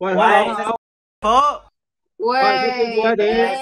喂，hello， 喂，好， 喂，識師傅喂， 喺點？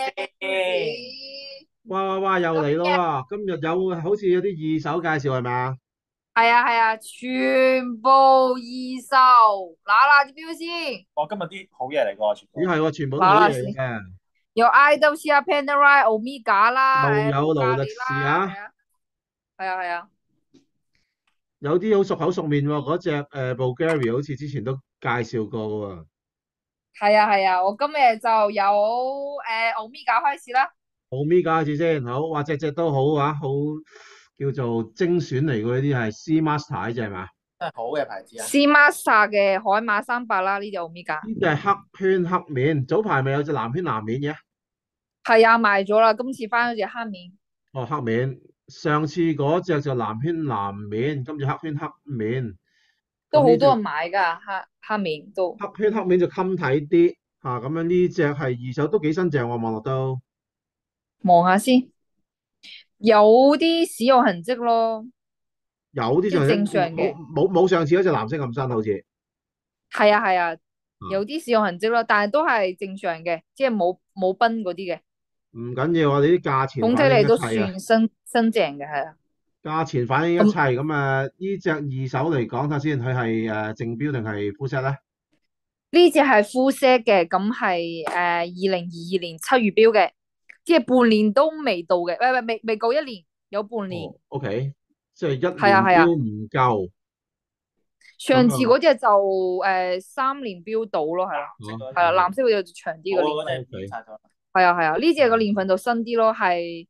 哇哇哇，又嚟咯喎！今日有好似有啲二手介紹係咪啊？ 係啊，全部二手，嗱支標先， 我今日啲好嘢嚟㗎，全部。 咦係喎，全部都好嘢嗱先， 嚟嘅， 有 IWC Panerai Omega 啦， 又有勞力布加利啦， 士啊， 係啊， 有啲好熟口熟面喎，嗰隻Bulgari 好似之前都介紹過喎。 係啊，我今日就有Omega 開始啦 Omega 開始先，好，哇隻隻都好啊，好叫做精選嚟嘅呢啲係 C Master 呢隻係嘛？ 真係好嘅牌子啊！ ，C Master 嘅海馬300啦，呢隻 Omega， 呢隻係黑圈黑面，早排咪有隻藍圈藍面嘅？ 係啊，賣咗啦，今次翻咗隻黑面， 哦，黑面，上次嗰隻就藍圈藍面，今次黑圈黑面。咁呢隻都好多人買噶，黑面都。 黑圈黑面就襟睇啲嚇，咁樣呢隻係二手都幾新淨喎，望落都望下先，有啲使用痕跡咯， 有啲上色， 即係正常冇嘅。 冇上次嗰隻藍色咁新好似。 係啊，有啊， 啲使用痕跡咯，但係都係正常嘅，即係冇崩嗰啲嘅。 唔緊要，我哋啲價錢總體反映嚟都算一切啊， 新淨嘅，係啊。 價錢反映一咁切。咁啊，呢隻二手嚟講睇下先，佢係正標定係 full set 咧？ 呢隻係 full set 嘅，咁係2022年7月標嘅，即係半年都未到嘅，未夠一年，有半年。 哦，OK，即係一係啊係啊， 年標唔夠，咁上次啊， 嗰隻就3年標到咯，係啦， 藍色嗰係啦， 隻藍色嗰隻長啲冇啊， 嘅年份。 嗰隻變 OK， 晒咗。 係啊，呢隻個年份就新啲咯，係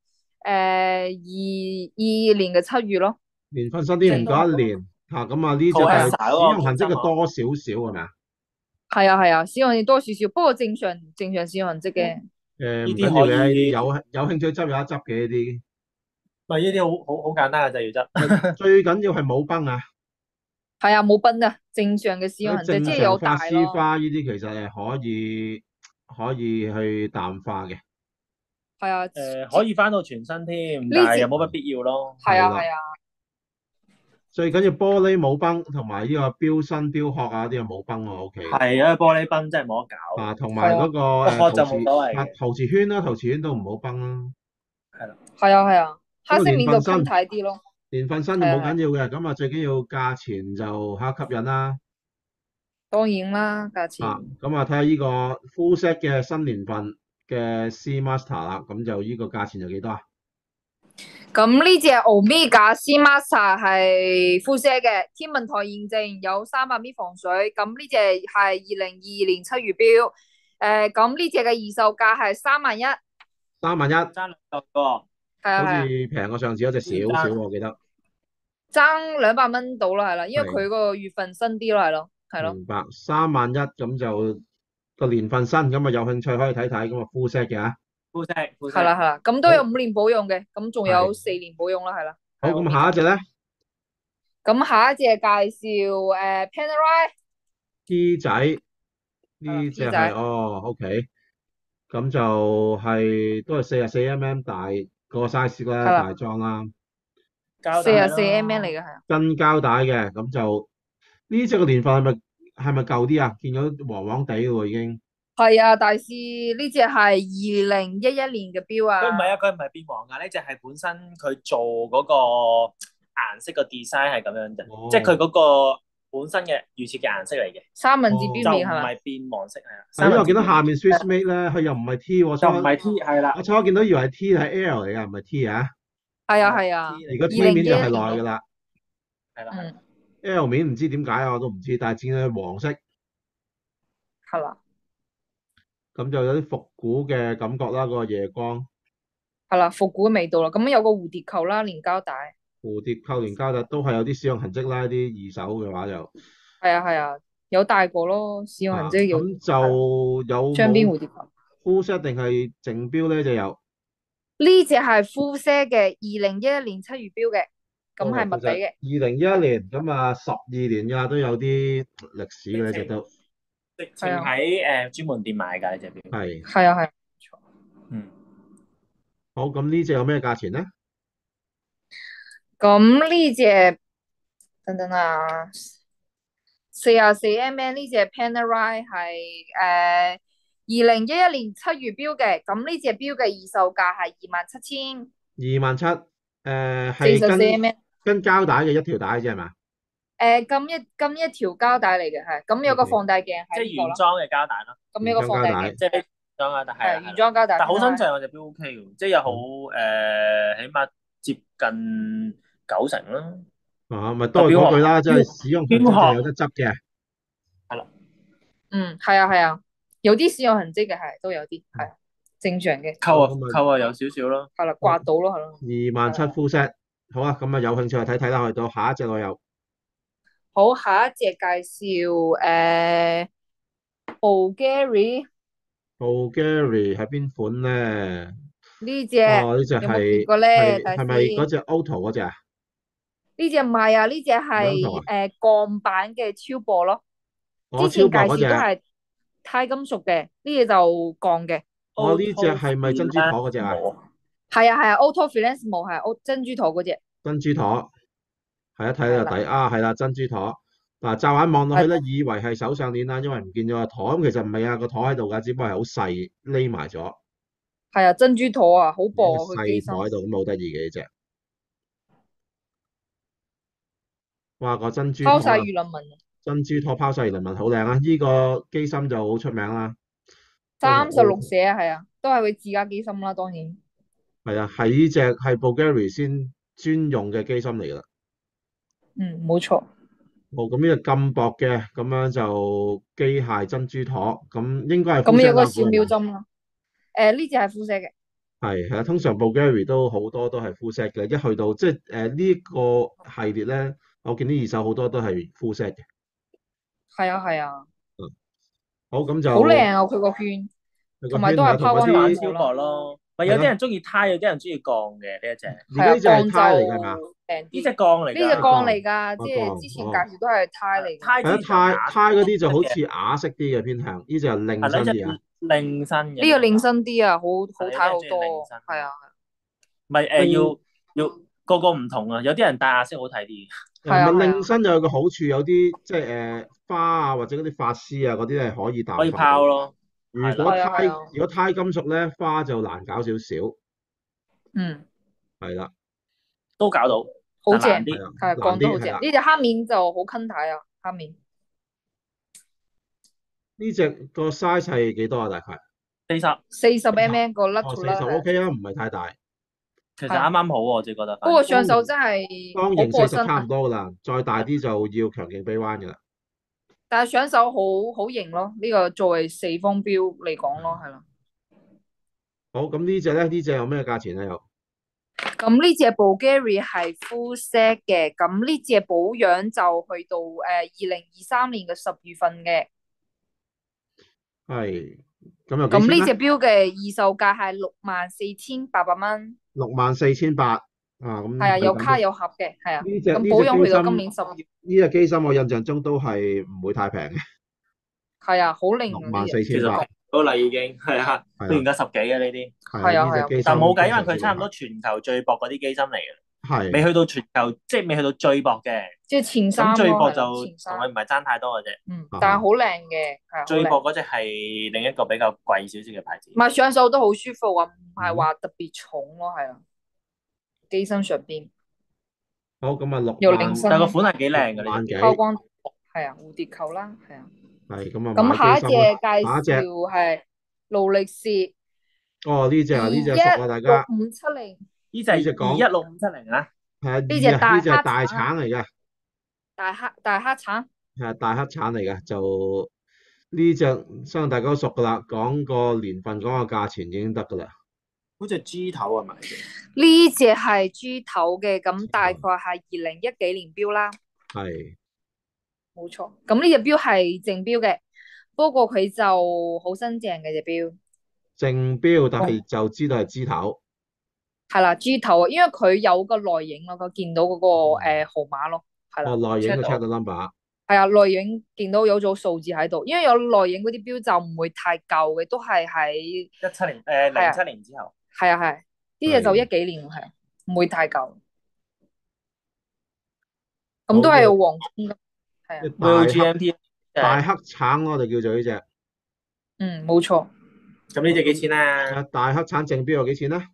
22年嘅7月咯， 年份新啲唔正夠一年嚇，咁啊呢隻 Co 但係 Esa 使嗰個件用痕跡嘅衫啊， 多少少係咪啊？ 係啊，使用多少少，不過正常使用痕跡嘅， 唔緊要呢啲可嘅， 以， 有興趣執有一執嘅呢啲。 咪呢啲好簡單嘅就要咪執。 最緊要係冇崩啊！ 係啊，冇崩啊，正常嘅使用嗰啲痕跡， 正常即係有大發絲咯， 花呢啲其實係可以去淡化嘅。 係啊， 可以翻到全身添，但呢隻係又冇乜必要咯。 係啊係啦， 係啊， 最緊要玻璃冇崩，同埋呢個標身標殼啊啲啊冇崩喎，OK。 係啊，玻璃崩真係冇得搞。 啊，同埋係啊嗰個個殼就陶瓷冇所謂嘅， 陶瓷圈啦，陶瓷圈都唔好崩啦。 係啦。 係啊，黑咁啊色面就襟年份新， 睇啲咯， 年份新就冇係啊係啊， 緊要嘅，咁啊最緊要價錢就嚇吸引啦。 當然啦，價啊， 錢。 咁啊睇下呢個 full set 嘅新年份嘅 C Master 啦，咁就呢個價錢就幾多啊？ 咁呢隻 Omega C Master 係 full set 嘅，天文台驗證有300米防水。咁呢隻係2022年7月標，咁呢隻嘅二手價係3萬1，係 3萬一， 爭兩嚿個， 好似啊係啊， 平過上次嗰隻少少喎， 之前爭我記得。 爭200蚊到啦，係啦，因為係， 佢個月份新啲咯，係咯， 明白。3萬一咁就個年份新，咁啊有興趣可以睇睇，咁啊 full set 嘅嚇。 膚色膚色。 係啦，咁都有好， 5年保用嘅，咁仲有係。 4年保用啦，係啦， 好， 係咁下一 Omega。 隻咧咁下一隻介紹Panerai， ，T 仔係啦呢隻 ，P 仔， 係OK，咁就都係44mm 大個 size 啦，大係啦， 裝啦， 膠帶 44mm嚟咯。 嘅，係啊。 真膠帶嘅，咁就呢隻個年份係咪舊啲啊？見到黃黃地嘅喎已經。 係啊，大師呢隻係2011年嘅標啊， 佢唔係啊，佢唔係變黃㗎，呢只係本身佢做嗰個顏色個 design 係咁樣啫，即係佢哦嗰個本身嘅預設嘅顏色嚟嘅， 三文治哦， 就唔標面係嘛？ 係變黃色係啊， 係因三文為我見到下面治標面 Swiss Made 咧，佢又唔係 T 喎， 就唔係 T 係啦， 我初見到以為係 T 係 L 嚟㗎，唔係 T 啊。 係啊係係啊， T 嚟而個二 T 零一面就係一年咯， 內㗎啦係啦， 嗯， ，L 面唔知點解啊，我都唔知，但係見佢黃色。 係啦咁就有啲復古嘅感覺啦，個夜光係啦，復古嘅味道啦，咁有個蝴蝶扣啦，連膠帶， 蝴蝶扣連膠帶都係有啲使用痕跡啦，啲二手嘅話就係啊，有戴過咯，使用痕跡有， 咁係啦， 就有雙邊冇蝴蝶扣， full set 定係淨標咧？就有呢隻係 full set 嘅，2011年7月標嘅，咁都係係 full 密 set。 底嘅， 2011年咁啊，12年㗎都有啲歷史嘅直情呢隻都直情係啊喺專門店買㗎呢隻表， 係係啊， 嗯， 好。咁呢隻有咩價錢咧？ 咁呢隻等等啊， 44mm 呢隻 Panerai 係2011年7月標嘅，咁呢隻標嘅二售價係27,000， 27,000，係四十四 mm， 跟膠帶嘅一條帶啫係嘛咁一條膠帶嚟嘅，係咁有個 ？OK， 放大鏡即係喺呢個咯， 原裝嘅膠帶咯， 咁有個放大鏡， 即係原裝啊，但係係原裝膠帶， 但好新淨，我隻表 OK 嘅，即係有好起碼接近90%啦。 咪都係嗰句啦，即係使用痕跡就有得執嘅。 係啦， 係啊，有啲使用痕跡嘅係都有啲係正常嘅， 扣啊有少少咯， 係啦，刮到咯係咯。 27,000 full set，好啊，咁啊有興趣就睇啦，去到下一隻我又好，下一隻介紹Bulgari Bulgari 係邊款咧？ 呢隻， 呢隻有冇見過咧？ 係咪嗰隻 Auto 嗰隻啊？ 呢隻唔係啊，呢隻唔係 Auto 係鋼板嘅超薄咯。之前介超薄嗰隻。 紹都係鈦金屬嘅，呢隻就鋼嘅。 呢隻係咪珍珠陀嗰隻啊？ 係啊，Auto Filanissimo 係珍珠陀嗰隻。 珍珠陀係一睇就抵啊，係啦，珍珠陀。嗱，驟眼望落去咧，以為係手上鏈啦，因為唔見咗個陀，咁其實唔係啊，個陀喺度噶，只不過係好細匿埋咗。 係啊，珍珠陀啊，好薄啊，佢機身。 細陀喺度咁好得意嘅呢隻。哇，個珍珠陀拋晒魚鱗紋。 珍珠陀拋晒魚鱗紋，好靚啊！呢個機芯就好出名啦。 36寫啊，係啊，都係佢自家機芯啦，當然。 係啊，係呢隻係 Bulgari 先專用嘅機芯嚟噶啦。 冇錯。 咁呢隻咁薄嘅，咁樣就機械珍珠陀，咁應該係咁有個小秒針啦。呢隻係 full set 嘅。 係啊，通常 Bulgari 都好多都係 full set 嘅，一去到即係呢個系列咧，我見啲二手好多都係 full set 嘅。 係啊。 好，咁就好靚啊！佢個圈，同埋都係拋光板超薄咯。咪有啲人中意鈦，有啲人中意鋼嘅呢一隻。 而家呢隻係鈦嚟㗎嘛？ 呢隻鋼嚟㗎。 呢隻鋼嚟㗎，即係之前介紹都係鈦嚟。 鈦嗰啲就好似啞色啲嘅偏向，呢隻係令身啲啊。 令身嘅。 呢個令身啲啊，好睇好多。係啊。 咪要個個唔同啊！有啲人戴啞色好睇啲。 係咪令身就有個好處，有啲即係花啊或者嗰啲髮絲啊嗰啲係可以可以拋咯。 如果鈦金屬咧，花就難搞少少。係啦， 都搞到，好正啲， 係鋼都好正。呢隻黑面就好襟睇啊，黑面。 呢隻個 size 係幾多啊？大概 40mm 個甩 ，40 OK 啊，唔係太大。 其實啱啱好我自己覺得。 不過上手真係當型40差唔多噶啦，再大啲就要強勁臂彎噶啦。 但係上手好型咯，呢個作為四方標嚟講咯，係啦。 好，咁呢隻咧，呢隻有咩價錢咧？又咁呢隻 Bulgari 係 full set 嘅，咁呢隻保養就去到2023年嘅10月份嘅。 係，咁又咁呢隻錶嘅二售價係64,800蚊。 64,800啊，咁係啊，有卡有盒嘅，係啊。 呢隻咁保養去到今年10月。 呢隻機芯我印象中都係唔會太平嘅。 係啊，好靚。 64,800 好啦，已經係啊，都而家10幾嘅呢啲。 係啊， 但冇計，因為佢差唔多全球最薄嗰啲機芯嚟嘅。 係。 未去到全球，即係未去到最薄嘅。 即係前三咯。 最薄就同佢唔係爭太多嘅啫。 但係好靚嘅，係。 最薄嗰隻係另一個比較貴少少嘅牌子。 唔係上手都好舒服啊，唔係話特別重咯，係啊。機身上邊。 好，咁啊又令身。 但個款係幾靚嘅呢隻。 拋光係啊，蝴蝶扣啦，係啊。 係咁啊。 咁下一隻介紹係勞力士。 呢隻啊，呢隻熟啊，大家。 216570。 呢隻216570啊。 係啊， 呢隻大橙嚟嘅。 大黑橙。 係啊，大黑橙嚟嘅，就呢隻相信大家都熟噶啦，講個年份，講個價錢已經得噶啦。 好似 G 頭係咪？ 呢隻係 G 頭嘅，咁大概係2010幾年標啦。 係。 冇錯，咁呢隻標係正標嘅，不過佢就好新淨嘅隻標。 正標，但係就知道係 G 頭。 係啦，G 頭啊，因為佢有個內影咯，佢見到嗰個號碼咯，係啦。 內影嘅 check 到 number。 係啊，內影見到有組數字喺度，因為有內影嗰啲標就唔會太舊嘅，都係喺 17年07年之後。 係啊，呢隻就10幾年，係唔會太舊。咁都係黃金。 係啊， 啲大黑 VOGMT 大黑橙我哋叫做呢只。 冇錯。 咁呢只幾錢啊？ 大黑橙正標有幾錢咧？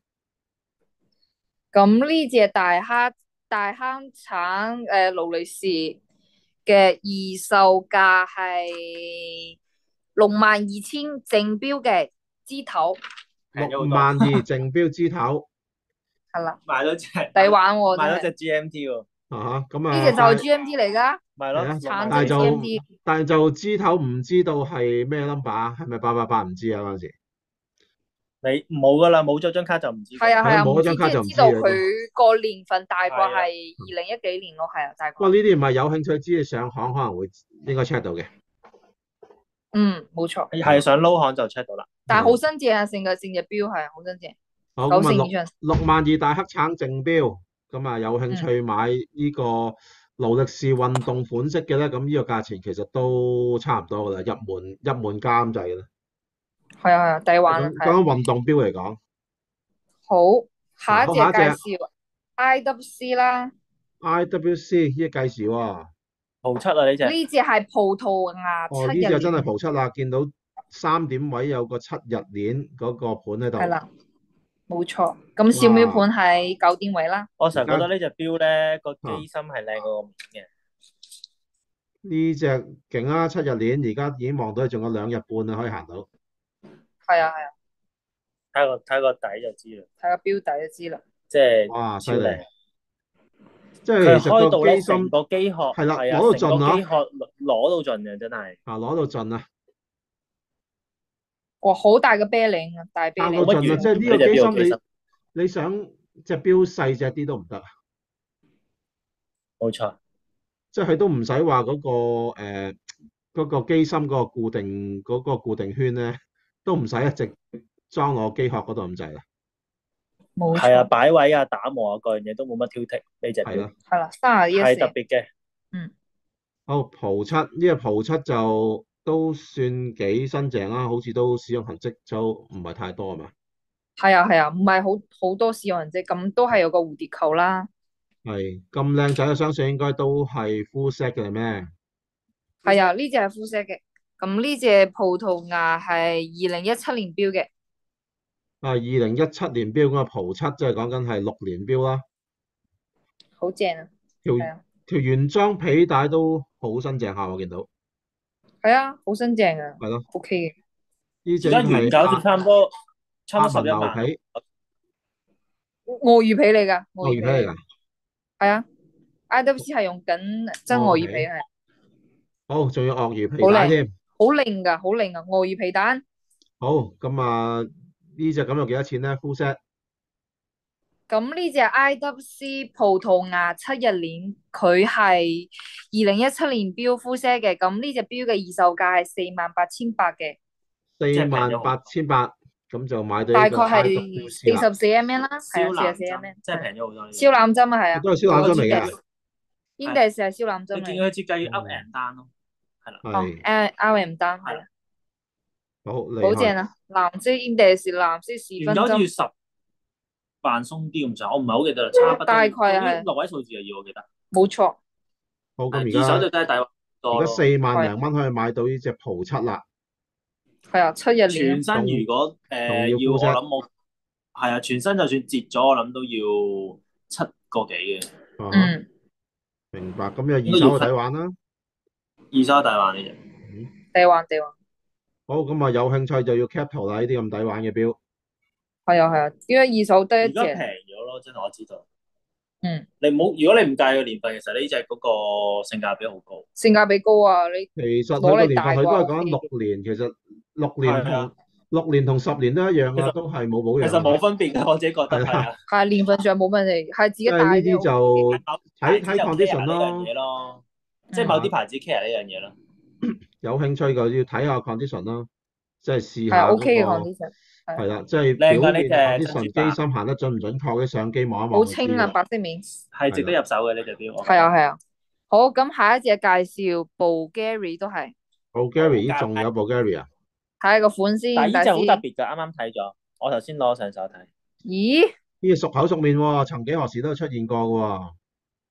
咁呢隻大坑橙勞力士嘅二售價係62,000正標嘅枝頭， 六平咗好多， 萬二正標枝頭係啦， 買咗隻抵玩喎真係。 買咗隻 GMT 喎， 咁呢隻就係 GMT 嚟噶， 咪咯， 係啊， 橙色但係就 GMT。 但係就枝頭唔知道係咩 number 啊？係咪888唔知啊嗰陣時？ 你冇噶啦，冇咗張卡就唔知㗎。 係啊係啊， 冇唔知即嗰張卡就唔係知道知嘅啫。 佢個年份大概係啊係2010幾年咯，係啊，大概。 不過呢啲唔係有興趣知，你上行可能會應該 check 到嘅。 冇錯。 係想撈行就 check 到啦。 但係好新淨啊，成隻錶係好新淨， 好， 九咁啊成以上。 6萬2大黑橙正標，咁啊有興趣買呢個勞力士運動款式嘅咧，咁呢個價錢其實都差唔多噶啦，入門價咁滯嘅啦。 係啊係啊，抵玩啊， 講係啊。 講運動錶嚟講， 好，下一隻好下一隻介紹 IWC 啦， IWC 呢隻計時喎。 葡七啊呢隻， 呢隻係葡萄牙哦， 七日呢隻真係鏈， 蒲七啦，見到3點位有個7日鏈嗰個盤喺度。 係啦，冇錯。咁小秒盤係9點位啦。 我成日覺得呢隻錶咧個機芯係靚過個面嘅。 呢隻勁啊，7日鏈，而家已經望到仲有2日半啦，可以行到。 係啊係啊， 睇個底就知啦， 睇個錶底就知啦。 即係哇，犀利！ 超靚。 即佢係其實個開到咧， 機芯成個機殼係啦， 係啊， 攞到成個盡啊， 機殼攞到盡嘅，真係。 攞到盡啊， 哇，好大個啤領啊，大啤爆到領。 盡啊！即係呢個機芯你想隻錶細隻啲都唔得啊， 冇錯。 即係佢都唔使話嗰個機芯嗰個固定圈咧，都唔使一直裝落機殼嗰度咁滯啦。 冇係啊， 錯， 擺位啊、打磨啊，各樣嘢都冇乜挑剔呢隻錶， 係啦， 係啦，31 係特別嘅。 好，蒲七呢個蒲七就都算幾新淨啦，好似都使用痕跡就唔係太多係嘛？ 係啊係啊，唔係好多使用人啫，咁都係有個蝴蝶扣啦。 係咁靚仔嘅，相信應該都係 full set 嘅咩？ 係啊，呢隻係膚色嘅。咁呢隻葡萄牙係2017年標嘅， 2017年標咁嘅蒲七，即係講緊係6年標啦。 好正啊。 條係啊， 條原裝皮帶都好新淨下，我見到。 係啊，好新淨啊。 係咯， OK 嘅。 呢隻而家原價好似差唔多阿文 11萬。 牛皮， 鱷魚皮嚟㗎， 鱷魚皮嚟㗎。 係啊，IWC 係用緊真鱷魚皮係， 好，仲有鱷魚皮好靚帶添。 好靚㗎，好靚啊，鱷魚皮蛋。 好，咁啊呢隻咁有幾多錢咧？full set 咁呢隻 IWC 葡萄牙7日鏈，佢係2017年標膚色嘅，咁呢隻標嘅二售價係48,800嘅， 48,800，咁就買到大概呢個係 IWC 啦。 44mm 啦，係燒啊，44 藍針 mm， 真係平咗好多。 燒攬針啊，係啊， 都係燒攬針嚟嘅。 Index 係燒攬針你見嚟， 佢設計 up and down 咯，係啦。 係 RM 單係啊， 好好厲害。 正啊，藍色 Index 藍色時原價好似分針， 10萬鬆啲咁上下，我唔係好記得啦，差不多。 大概係 6位數字啊，要我記得。 冇錯， 好，咁二手就而真係抵多家咯。 4萬零蚊可以買到呢隻蒲七啦。 係啊，7日鏈全身如果要要我 full set 諗我係啊，全身就算折咗，我諗都要7個幾嘅。 嗯， 明白。咁有二手嘅抵玩啦。 二手大玩呢隻。 地玩地玩， 好，咁啊有興趣就要 cap 圖啦，呢啲咁抵玩嘅錶。 係啊，因為二手得一而家平隻， 咗咯，真係我知道。 嗯， 如果你唔介意個年份，其實呢隻嗰個性價比好高。 性價比高啊，你其實佢攞嚟個年份佢都係大過講緊6年，其實6年同10年都一樣啊， 其實都係冇保養。 其實冇分別嘅，我自己覺得係係啊。 係年份上冇問題，係自己帶即係呢啲嘅。 就睇睇 condition 呢樣咯。 嘢咯，即係某啲牌子 care 呢樣嘢咯。 有興趣就要睇下 condition 咯，即係試係下嗰 OK 嘅個 condition， 係啦，即係靚㗎表面呢隻 condition 珍珠白機芯行得準唔準確嘅，相機望一望好清啊， 就知啦。 白色面。 係值得入手嘅呢隻錶。 係啊係啊，好，咁下一隻介紹 Bulgari 都係， Bulgari 仲有 Bulgari 啊？ 睇下個款先， 但係呢隻好特大師。 別㗎，啱啱睇咗，我頭先攞上手睇。 咦？ 呢個熟口熟面喎，曾幾何時都有出現過嘅喎。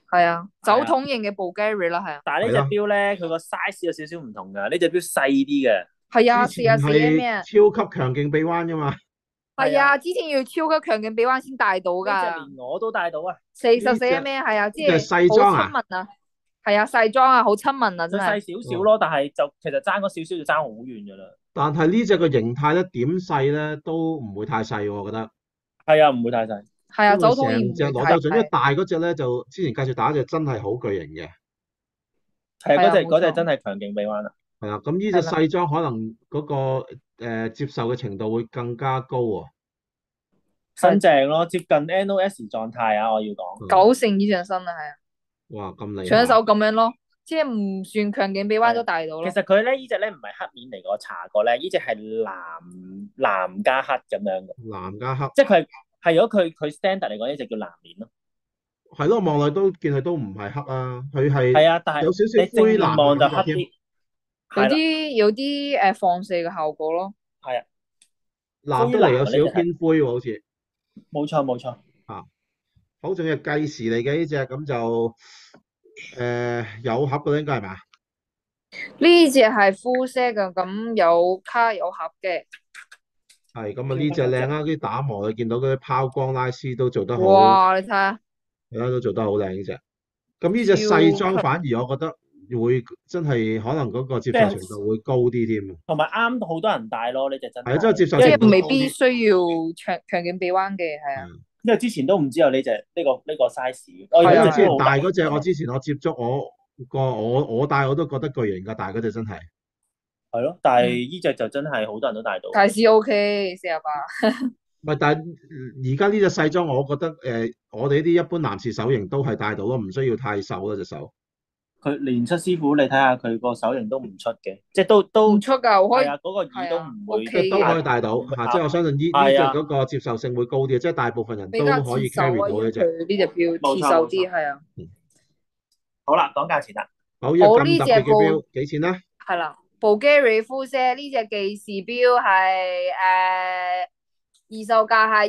係啊，酒桶型嘅 Bulgari 啦，係啊， 但係呢隻錶咧，佢個 size 有少少唔同㗎，呢隻錶細啲嘅。 係啊， 之前 44 係 mm 啊， 超級強勁臂彎噶嘛， 係啊，之前要超級強勁臂彎先戴到呢隻㗎， 連我都戴到啊！ 44 mm 係啊，即呢隻係好細裝啊親民啊，係啊，細裝啊，好親民啊， 佢真係， 細少少咯，但係就其實爭嗰少少就爭好遠㗎啦。 但係呢隻個形態咧點細咧都唔會太細喎，我覺得。 係啊，唔會太細。 係啊， 因為酒桶型成隻唔會太攞得準，因為細， 大嗰隻咧就之前介紹打嗰隻真係好巨型嘅， 係啊， 係啊冇錯嗰隻真係強勁臂彎啦。 係啦。咁呢係啦， 隻細裝可能嗰個接受嘅程度會更加高喎。 新正咯，接近 NOS 狀態啊！我要講， 90%以上新啊，係啊， 哇，咁厲搶手害！ 咁樣咯，即係唔算強勁臂彎都戴到咯， 其實佢咧呢隻咧唔係黑面嚟嘅，我查過咧，呢隻係藍加黑咁樣嘅， 藍加黑， 即係係如果佢 standard 嚟講，呢隻叫藍面咯。 係咯，望落都見佢都唔係黑啊，佢係係啊，但係有少你正少灰藍面望就嘅感覺添。 黑啲。係啦， 有啲放射嘅效果咯， 係啊， 藍得嚟有少少偏灰喎，好似冇錯冇錯。 啊，好仲係計時嚟嘅呢隻，咁就有盒嘅啦，應該係咪？ 呢隻係 full set 嘅，咁有卡有盒嘅， 係咁啊，呢隻靚啊，啲打磨你見到嗰啲拋光拉絲都做得好， 哇！你睇下， 係啦，都做得好靚呢隻。咁呢隻細裝反而我覺得會真係可能嗰個接受程度會高啲添。 同埋啱好多人戴咯，呢隻真係啊，真係接受即程度係未必高啲。 需要強勁臂彎嘅，係啊， 因為之前都唔知有呢隻呢個 size。 係啊， 係啊之前大嗰隻，我之前接觸我戴我都覺得巨型㗎，大嗰隻真係。 係咯，但係呢隻就真係好多人都戴到。 大師 OK 48， 唔係，但係而家呢隻細裝，我覺得我哋呢啲一般男士手型都係戴到咯，唔需要太瘦咯隻手。 佢連出師傅，你睇下佢個手型都唔出嘅，即係都唔出㗎，可以係啊，嗰個耳都唔會係啊，OK 都可以戴到嘅嚇，即係我相信呢隻嗰個接受性會高啲，即係大部分人都比較可以接受啊， carry 到因為呢隻。 佢呢隻表冇錯接受啲，係啊， 好啦，講價錢啦。 好，呢隻好咁特別嘅錶幾錢咧？ 係啦，Bulgari full set 呢隻記事錶係二售價係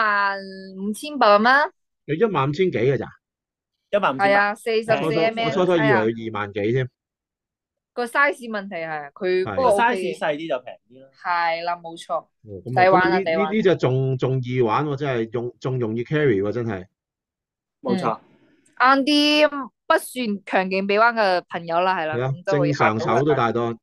15,800蚊， 有15,000幾嘅咋？ 15,000 係啊，44 我初 mm， 我初初以為係啊佢2萬幾添。 個 size 問題係佢係不過 OK size 嘅， 細啲就平啲咯。 係啦，冇錯， 咁抵玩啊呢抵玩呢隻仲易玩喎，真係仲容易 carry 喎，真係。 冇錯。 啱啲不算強勁臂彎嘅朋友啦，係啦， 係啊， 咁都會正常手都戴到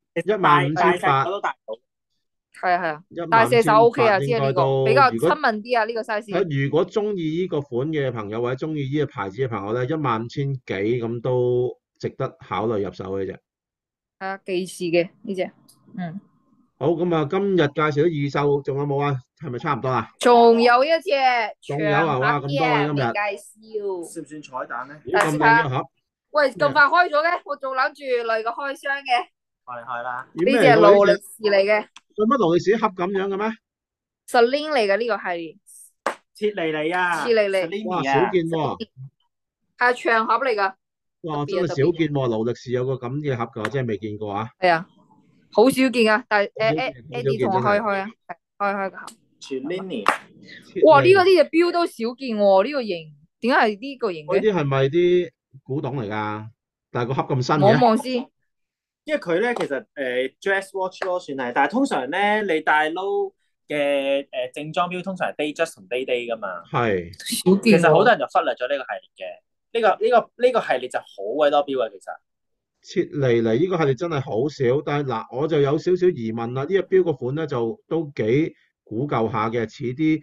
15,800 我都戴到。 係啊，大射手 OK 啊，即係呢個比較如果親民啲啊，呢個 size。 如果中意呢個款嘅朋友或者中意呢個牌子嘅朋友咧，15,000幾咁都值得考慮入手嘅啫。 係啊，記事嘅呢隻， 好，咁啊，今日介紹咗二手，仲有冇啊？係咪差唔多啦？ 仲有一隻仲有啊！哇，咁多嘅今日， 未介紹。 算唔算彩蛋咧？ 咦咁靚一盒， 喂，咁快開咗嘅，我仲諗住嚟個開箱嘅。 我哋開啦。 呢隻係勞力士嚟嘅做乜勞力士盒咁樣嘅咩？ ，Celine 嚟嘅呢個系列， 切尼尼啊， 切尼尼哇， 尼少見喎！ 係長盒嚟噶。 哇，真係少見喎！勞力士有個咁嘅盒㗎，我真係未見過啊！ 係啊，好少見啊！但係好少見 Eddie 同我開開啊，開個盒。 全 Lini。 哇！呢隻錶都少見喎，呢個型點解係呢個型嗰嘅？ 啲係咪啲古董嚟㗎？但係個盒咁新望嘅。 望先。 因為佢咧其實dress watch 咯算係，但係通常咧你戴 low 嘅正裝錶通常係 day dress 同 day day 噶嘛。 係。 少見其實好多人就忽略咗呢個系列嘅，呢個系列就好鬼多錶啊其實。 切尼尼呢個系列真係好少，但係嗱我就有少少疑問啦。呢隻錶個款咧就都幾古舊下嘅，似啲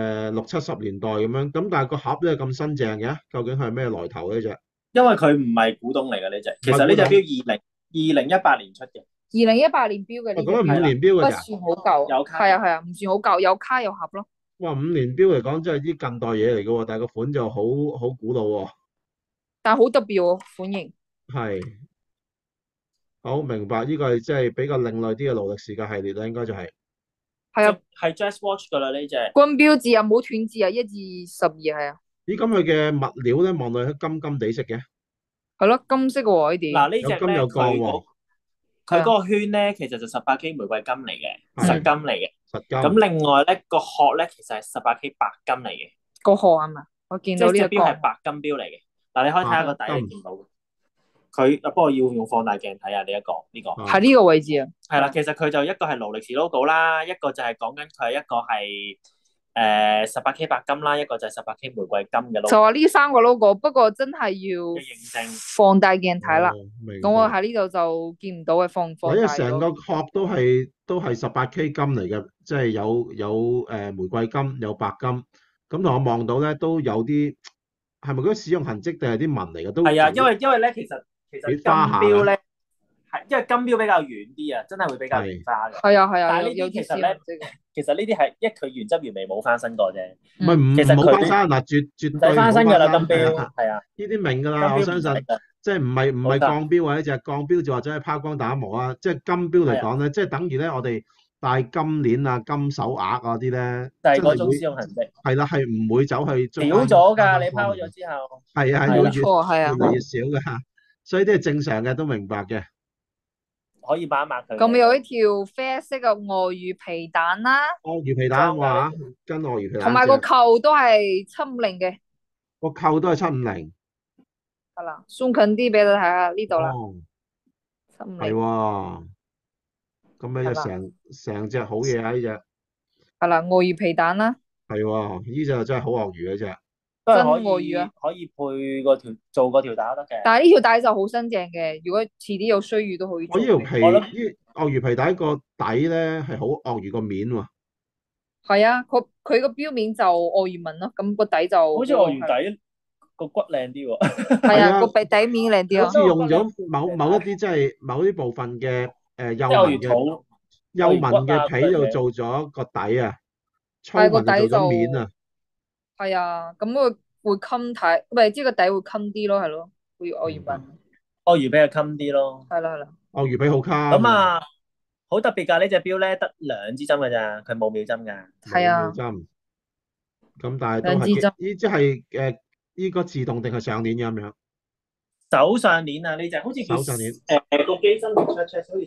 60、70年代咁樣。咁但係個盒咧咁新淨嘅，究竟係咩來頭呢隻？ 因為佢唔係古董嚟嘅呢隻，其實呢隻錶2018年出嘅。 2018年錶嘅呢隻， 咁係5年錶不㗎咋？ 算好舊。 有卡。 係啊，唔算好舊，有卡有盒咯。 哇，5年錶嚟講真係啲近代嘢嚟嘅喎，但係個款就好古老喎。 但係好特別喎，款型。 係。好明白，呢個係即係比較另類啲嘅勞力士嘅系列啦，應該就係。 係啊， 係 dress watch 噶啦呢隻。 軍標誌啊，冇斷字啊，1至12係啊。 咦，咁佢嘅物料咧望落去金金地色嘅。 係咯，金色嘅喎呢啲。 嗱呢隻有金有鋼喎。 佢嗰個圈咧，其實就18K 玫瑰金嚟嘅，實金嚟嘅。 實金。 咁另外咧個殼咧，其實係18K 白金嚟嘅。 個殼係嘛？我見到呢個即係隻錶係白金錶嚟嘅。 嗱，你可以睇下個底， 白金你見到佢，不過要用放大鏡睇下呢個。 喺呢個位置啊。 係啦，其實佢就一個係勞力士 logo 啦，一個就係講緊佢一個係18K 白金啦，一個就係18K 玫瑰金嘅 logo 就話呢三個 logo，不過真係要嘅認證。 放大鏡睇啦。 明咁我白。 喺呢度就見唔到嘅，放或者大咗。 成個殼都係18K 金嚟嘅，即係有玫瑰金有白金，咁同我望到咧都有啲係咪嗰啲使用痕跡定係啲紋嚟嘅？都係啊，因為咧，其實金幾花下標咧係因為金標比較軟啲啊，真係會比較係原花嘅。 係啊係啊， 但係呢有啲啲其實咧，其實呢啲係因為佢原汁原味冇翻新過啫。 唔係唔其實佢冇翻生嗱，絕唔對使翻新㗎啦， 冇金標翻生係啊， 呢啲明㗎金啦，我相信標唔使㗎。 即係唔係冇錯鋼標或者隻鋼標就或者係拋光打磨啊，即係金標嚟講咧，即係等於咧我哋戴金鏈啊、金手鐲嗰啲咧， 就係嗰種真係會使用痕跡。 係啦，係唔會走去少捽咗㗎，你拋翻光嘅咗之後。 係啊， 係啦要越冇錯係啊。 越嚟越少嘅，所以呢啲係正常嘅，都明白嘅。 可以抹一抹佢嘅。 咁有一條啡色嘅鱷魚皮蛋啦， 鱷魚皮蛋哇，跟鱷魚皮蛋同埋個隻扣都係750嘅， 個扣都係750。 係啦，送近啲俾你睇下呢度啦， 哦，係 750 喎，咁咪就係啦成隻好嘢啊！呢只係啦，鱷魚皮蛋啦， 係喎，呢只真係好鱷魚嘅只。 都真係可以鱷魚啊！ 可以配個條做個條帶都得嘅。 但係呢條帶就好新淨嘅，如果遲啲有需要都可以做嘅。 我呢條皮我諗呢鱷魚皮帶個底咧係好鱷魚個面喎， 係啊，佢個標面就鱷魚紋咯，咁個底就好似鱷魚底個骨靚啲喎。 係啊， 係啊個底面靚啲咯。 好似用咗某一啲即係某啲部分嘅幼即係鱷紋嘅魚肚、 幼紋嘅皮就鱷魚骨啊做咗個底啊，粗但係個底就紋就做咗面啊。 係啊，咁會襟睇，唔係即係個底會襟啲咯，係咯，會鱷魚紋， 鱷魚比較襟啲咯。 係啦係啦。 鱷魚皮好卡咁啊，好特別㗎！呢隻錶咧得2支針㗎咋，佢冇秒針㗎。 係啊， 針咁但係都兩支針係呢只係呢個自動定係上鏈嘅咁樣？ 手上鏈啊，呢隻好似叫手上鏈個機身嚟 check 好似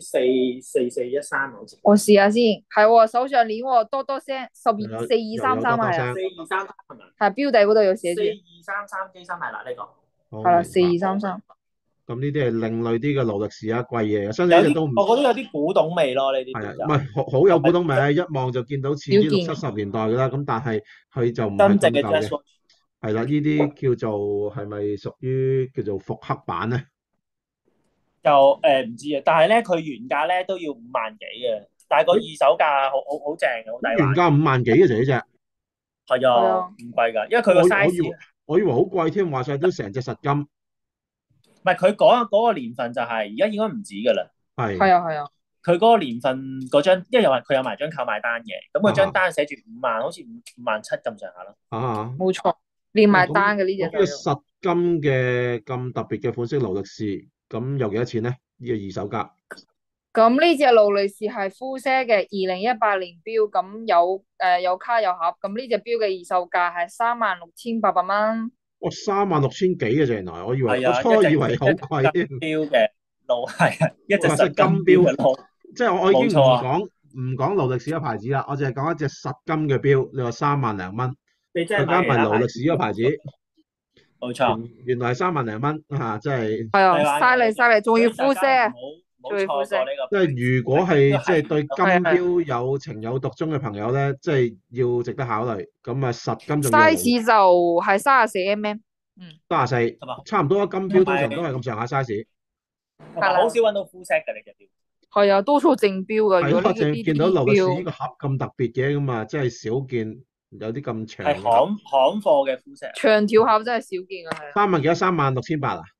4413好似。 我試下先，係喎，手上鏈喎，多多聲， 有 4233係啊， 4233係咪？ 係標底嗰度有寫住， 4233機身係啦，呢個。 好係啦明白 4233， 咁呢啲係另類啲嘅勞力士啊，貴嘢啊，相信有啲呢隻都唔我覺得有啲古董味咯，呢啲係啊， 就唔係好有古董味，一望就見到似啲少見 60、70年代㗎啦。咁但係佢就唔係真正嘅咁舊 Jazz 嘅， Watch。 係啦，呢啲叫做係咪屬於叫做復刻版咧？ 就唔知啊，但係咧佢原價咧都要5萬幾嘅，但係個二手價好正嘅，好抵原玩。 價5萬幾嘅啫呢只， 係係啊啊，唔貴㗎，因為佢個我以 size 我以為好貴添，話晒都成隻實金， 唔係佢講嗰個年份就係而家應該唔止㗎啦。 係係啊係啊， 佢嗰個年份嗰張，因為佢有埋張購買單嘅，咁佢張單寫住5萬，好似5萬7咁上下咯。 啊。 冇錯，連埋單嘅呢咁呢個隻就要實金嘅咁特別嘅款式勞力士，咁有幾多錢咧？呢個二手價咁呢隻勞力士係膚色嘅2018年標，咁有卡有盒，咁呢隻標嘅二手價係36,800蚊。 哇，36,000幾嘅啫，原來我以為係啊， 我初以為好貴添。 標嘅路係啊，一隻哇實金標嘅路， 即係我已經唔冇錯啊講勞力士嘅牌子啦，我淨係講一隻實金嘅錶，你話3萬零蚊， 你真係再加埋勞力士士呢個牌子， 冇錯。 原來係3萬零蚊嚇，真係。 係啊，犀利，仲要膚色， 冇錯過呢即個。 係如果係即係對金係錶有情有獨鍾嘅朋友咧，即係要值得考慮。咁啊，實金仲要 size 就係34mm， 34， 係嘛差唔多金錶通常都係咁上下 size。 同埋好少揾到 full set 嘅呢隻錶。 係啊，多數正標嘅。 係咯， 如果呢淨係見到勞力士呢標個盒咁特別嘅咁啊，真係少見有啲咁長係嘅盒。 行貨嘅 full set。 長條盒真係少見啊，係啊。 3萬幾多？36,800啊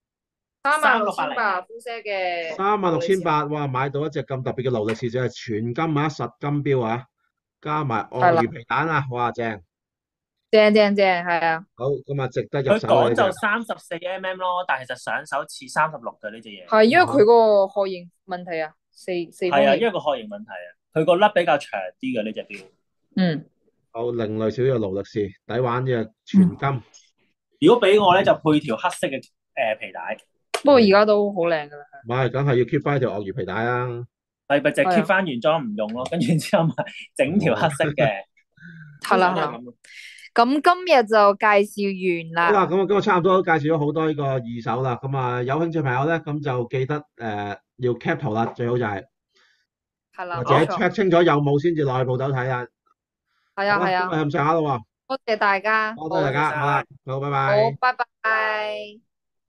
36,800膚色嘅。 ？36,800，哇！買到一隻咁特別嘅勞力士，就係全金啊，實金錶啊，加埋鱷魚皮蛋啊，哇！正正，係啊。 好，咁啊，值得入佢手啊！ 講就呢隻 34mm咯，但係其實上手似36嘅呢隻嘢。 係因為佢個殼型問題啊，四方係啊， 形。 因為個殼型問題啊，佢個粒比較長啲嘅呢隻錶。 好另類少少嘅勞力士，抵玩嘅全金。 如果俾我咧，就配條黑色嘅皮帶， 不過而家都好靚噶啦。 唔係，梗係要 keep 翻條鱷魚皮帶啊！ 咪就係啊 keep 翻原裝唔用咯，跟住之後咪整條黑色嘅。 係啦。 咁咁今日就介紹完好啦， 啦， 咁啊，今日差唔多都介紹咗好多呢個二手啦。咁啊，有興趣朋友咧，咁就記得要 cap 圖啦，最好就係、 係啦， 或者冇錯， check 清楚有冇先至落去鋪頭睇啊。 係啊， 好啦， 係啊， 今日咁上下啦喎， 多謝大家， 多謝大多謝好， 家，好啦， 晒。 好，拜好， 拜。 拜拜。